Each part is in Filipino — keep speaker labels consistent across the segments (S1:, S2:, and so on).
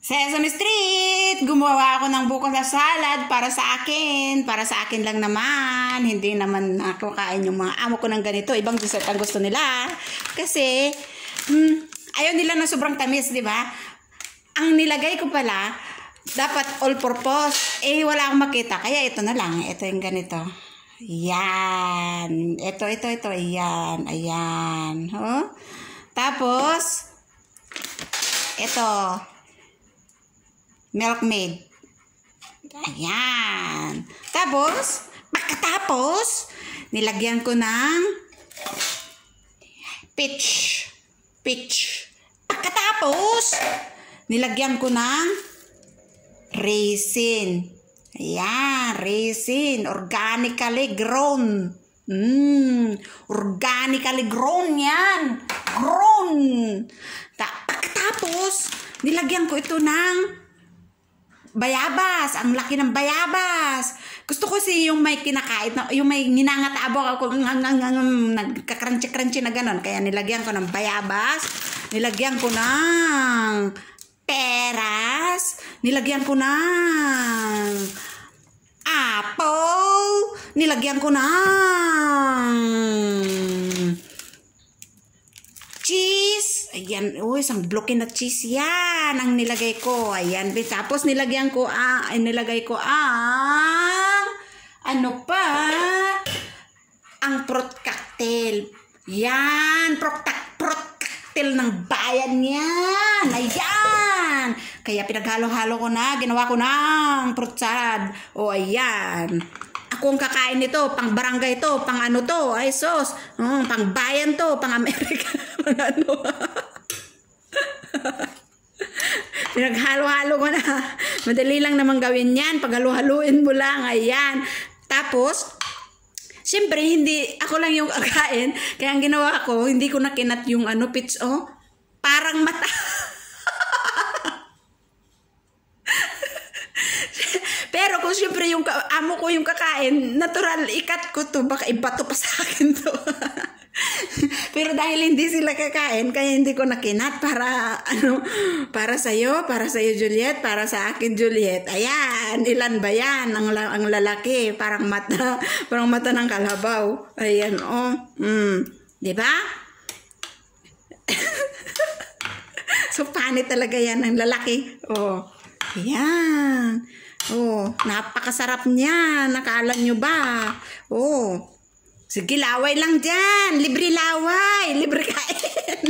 S1: Sesame Street! Gumawa ako ng buko na salad para sa akin. Para sa akin lang naman. Hindi naman ako kain yung mga amo ko ng ganito. Ibang dessert ang gusto nila. Kasi, ayaw nila na sobrang tamis, di ba? Ang nilagay ko pala, dapat all-purpose. Wala akong makita. Kaya ito na lang. Ito yung ganito. Yan. Ito. Ayan. Ayan. Oh? Tapos, ito. Milkmaid. Ayan. Tapos, pagkatapos, nilagyan ko ng peach. Pagkatapos, nilagyan ko ng raisin. Ayan, raisin. Organically grown. Organically grown yan. Grown. Pagkatapos, nilagyan ko ito ng bayabas. Ang laki ng bayabas. Gusto ko yung may kinakait, yung may ninangatabo ako, nagkakrunchy-crunchy na ganon. Kaya nilagyan ko ng bayabas. Nilagyan ko ng peras. Nilagyan ko ng apple. Nilagyan ko ng cheese. Ayan, isang bloke na cheese yan ang nilagay ko. Ayan, tapos nilagyan ko nilagay ko ang ang fruit cocktail. Yan, fruit cocktail ng bayan yan. Ayan. Kaya pinaghalo-halo ko na, ginawa ko ng fruit salad. Ayan. Ako ang kakain nito, pang barangay to, pang ano to, ay sos, pang bayan to, pang Amerika, pang ano. Pinaghalo-halo ko na. Madali lang naman gawin yan, paghalo-haluin mo lang, ayan. Tapos, siyempre, hindi, ako lang yung kakain, kaya ang ginawa ko, hindi ko nakinat yung pitch, parang mata. Pero kung siyempre yung amo ko yung kakain, natural, ikat ko to, baka ibato pa sa akin to. Pero dahil hindi sila kakain, kaya hindi ko nakinat para sa'yo, Juliet, para sa akin, Juliet. Ayan, ilan ba yan? Ang lalaki, parang mata ng kalabaw. Ayan, di ba? So, panit talaga yan ng lalaki. Ayan. Napakasarap niya. Nakala nyo ba? Sige, laway lang dyan. Libre laway. Libre kain.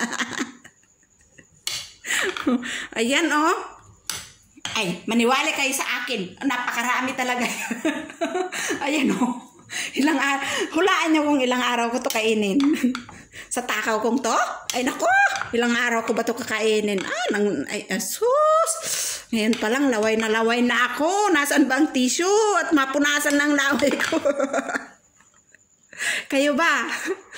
S1: Ayan, Ay, maniwala kayo sa akin. Napakarami talaga. Ayan, hulaan nyo kung ilang araw ko to kainin. Sa takaw kong to? Ay, nako. Ilang araw ko ba to kakainin? Sus. Ngayon pa lang, laway na ako. Nasaan ba ang tissue? At mapunasan ng laway ko. Kayo ba?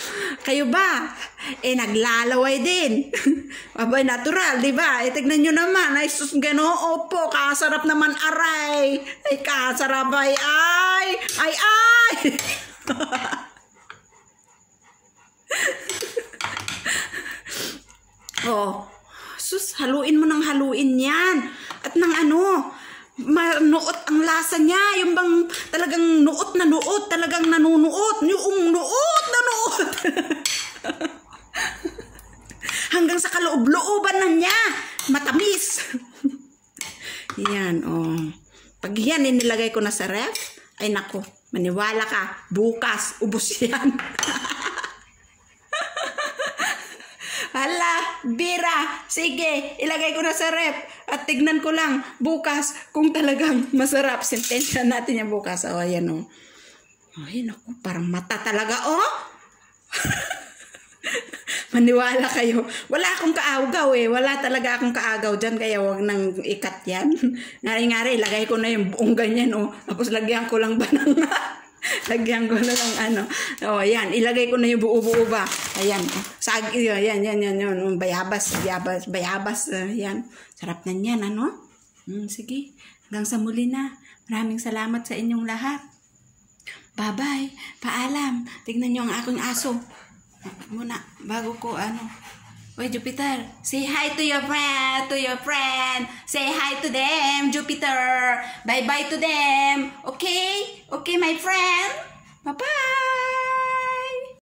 S1: Naglalaway din. Abay, natural, di ba? Tignan nyo naman. Ay, sus, gano. Opo, kasarap naman, aray. Ay, kasarap, ay. Sus, haluin mo ng haluin yan. At ng manuot ang lasa niya. Yung bang talagang nuot, talagang nanunuot. Yung nuot. Hanggang sa kaloob-looban na niya. Matamis. Yan, Pag yan, inilagay ko na sa ref, ay nako, maniwala ka, bukas, ubos yan. Hala, bira, sige, ilagay ko na sa rep at tignan ko lang bukas kung talagang masarap. Sentensya natin yung bukas. Ayan, Ay, naku, parang mata talaga, Maniwala kayo. Wala akong kaagaw Wala talaga akong kaagaw dyan, kaya wag nang ikat yan. Ngari-ngari, ilagay ko na yung buong ganyan, Tapos lagyan ko lang ba ng lagyan ko na lang yan, ilagay ko na yung buo-buo ba. Ayan, yan, bayabas, yan. Sarap na yan, sige, hanggang sa muli na. Maraming salamat sa inyong lahat. Bye-bye, paalam. Tignan nyo ang aking aso. Muna, bago ko Oy, Jupiter, say hi to your friend, Say hi to them, Jupiter. Bye-bye to them. Okay? Okay, my friend? Bye-bye.